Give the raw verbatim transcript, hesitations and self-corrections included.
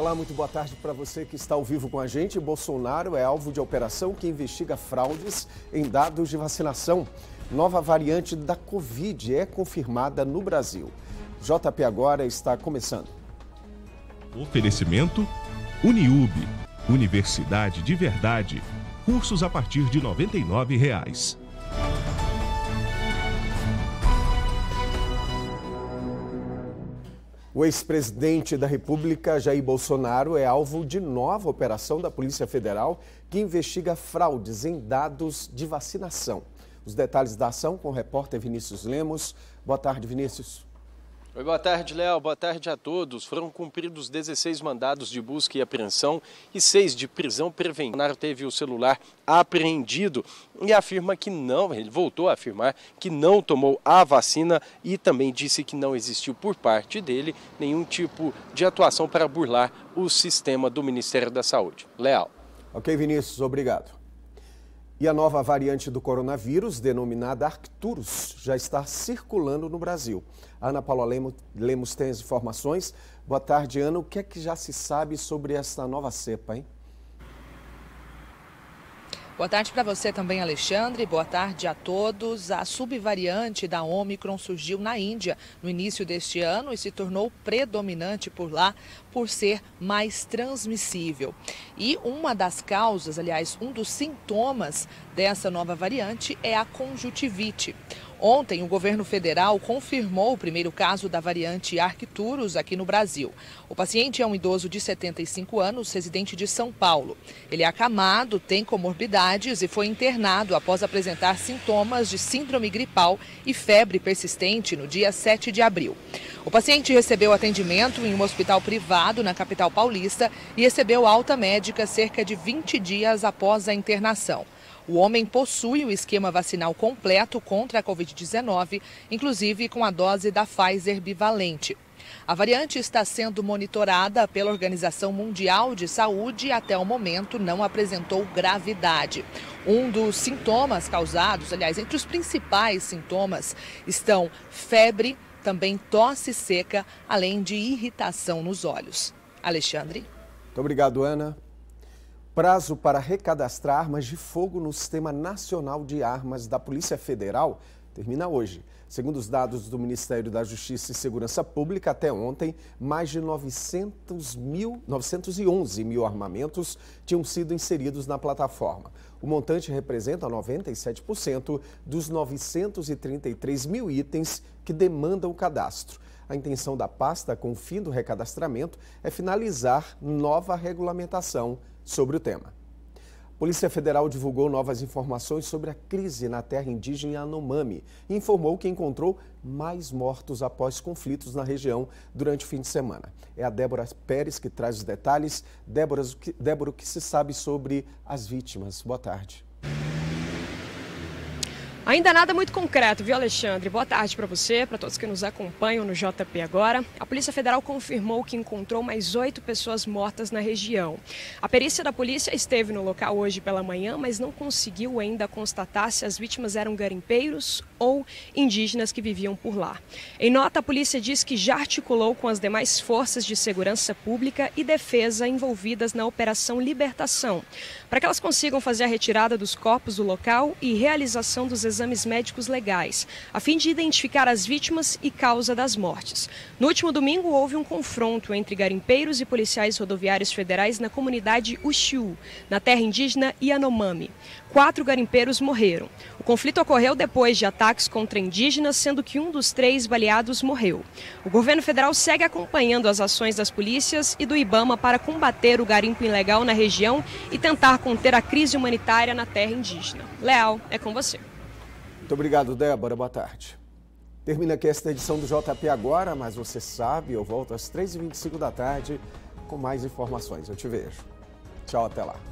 Olá, muito boa tarde para você que está ao vivo com a gente. Bolsonaro é alvo de operação que investiga fraudes em dados de vacinação. Nova variante da Covid é confirmada no Brasil. J P Agora está começando. Oferecimento Uniub, Universidade de Verdade. Cursos a partir de noventa e nove reais. O ex-presidente da República, Jair Bolsonaro, é alvo de nova operação da Polícia Federal que investiga fraudes em dados de vacinação. Os detalhes da ação com o repórter Vinícius Lemos. Boa tarde, Vinícius. Oi, boa tarde, Léo. Boa tarde a todos. Foram cumpridos dezesseis mandados de busca e apreensão e seis de prisão preventiva. Bolsonaro teve o celular apreendido e afirma que não, ele voltou a afirmar que não tomou a vacina e também disse que não existiu por parte dele nenhum tipo de atuação para burlar o sistema do Ministério da Saúde. Léo. Ok, Vinícius, obrigado. E a nova variante do coronavírus, denominada Arcturus, já está circulando no Brasil. A Ana Paula Lemos tem as informações. Boa tarde, Ana. O que é que já se sabe sobre essa nova cepa, hein? Boa tarde para você também, Alexandre. Boa tarde a todos. A subvariante da Ômicron surgiu na Índia no início deste ano e se tornou predominante por lá por ser mais transmissível. E uma das causas, aliás, um dos sintomas dessa nova variante é a conjuntivite. Ontem, o governo federal confirmou o primeiro caso da variante Arcturus aqui no Brasil. O paciente é um idoso de setenta e cinco anos, residente de São Paulo. Ele é acamado, tem comorbidades e foi internado após apresentar sintomas de síndrome gripal e febre persistente no dia sete de abril. O paciente recebeu atendimento em um hospital privado na capital paulista e recebeu alta médica cerca de vinte dias após a internação. O homem possui o esquema vacinal completo contra a covid dezenove, inclusive com a dose da Pfizer bivalente. A variante está sendo monitorada pela Organização Mundial de Saúde e até o momento não apresentou gravidade. Um dos sintomas causados, aliás, entre os principais sintomas, estão febre, também tosse seca, além de irritação nos olhos. Alexandre. Muito obrigado, Ana. Prazo para recadastrar armas de fogo no Sistema Nacional de Armas da Polícia Federal termina hoje. Segundo os dados do Ministério da Justiça e Segurança Pública, até ontem, mais de novecentos mil, novecentos e onze mil armamentos tinham sido inseridos na plataforma. O montante representa noventa e sete por cento dos novecentos e trinta e três mil itens que demandam o cadastro. A intenção da pasta, com o fim do recadastramento, é finalizar nova regulamentação sobre o tema. A Polícia Federal divulgou novas informações sobre a crise na terra indígena Yanomami e informou que encontrou mais mortos após conflitos na região durante o fim de semana. É a Débora Pérez que traz os detalhes. Débora, Débora, o que se sabe sobre as vítimas? Boa tarde. Ainda nada muito concreto, viu, Alexandre? Boa tarde para você, para todos que nos acompanham no J P Agora. A Polícia Federal confirmou que encontrou mais oito pessoas mortas na região. A perícia da polícia esteve no local hoje pela manhã, mas não conseguiu ainda constatar se as vítimas eram garimpeiros ou indígenas que viviam por lá. Em nota, a polícia diz que já articulou com as demais forças de segurança pública e defesa envolvidas na Operação Libertação, para que elas consigam fazer a retirada dos corpos do local e realização dos exames médicos legais, a fim de identificar as vítimas e causa das mortes. No último domingo, houve um confronto entre garimpeiros e policiais rodoviários federais na comunidade Uxiú, na terra indígena Yanomami. Quatro garimpeiros morreram. O conflito ocorreu depois de ataques contra indígenas, sendo que um dos três baleados morreu. O governo federal segue acompanhando as ações das polícias e do IBAMA para combater o garimpo ilegal na região e tentar conter a crise humanitária na terra indígena. Leal, é com você. Muito obrigado, Débora. Boa tarde. Termina aqui esta edição do J P Agora, mas você sabe, eu volto às três e vinte e cinco da tarde com mais informações. Eu te vejo. Tchau, até lá.